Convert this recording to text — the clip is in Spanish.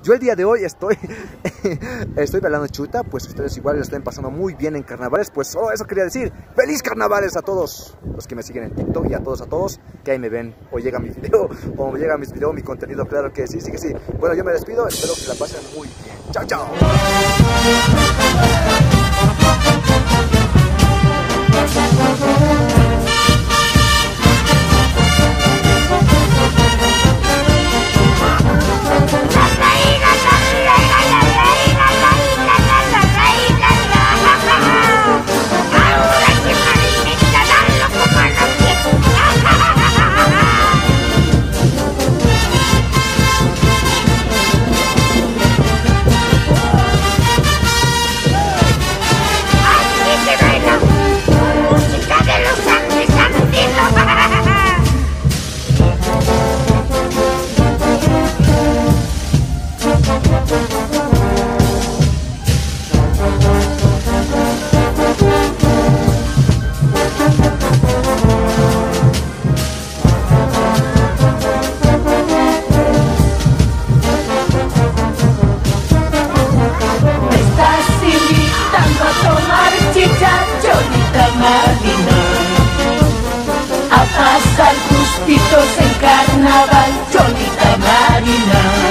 Yo el día de hoy estoy bailando chuta, pues ustedes igual lo estén pasando muy bien en carnavales, pues solo eso quería decir. ¡Feliz carnavales a todos los que me siguen en TikTok y a todos que ahí me ven o llega mi video, o me llega mis videos, mi contenido, claro que sí, sí que sí. Bueno, yo me despido, espero que la pasen muy bien. ¡Chao, chao! A pasar gustitos en carnaval, Cholita Marina.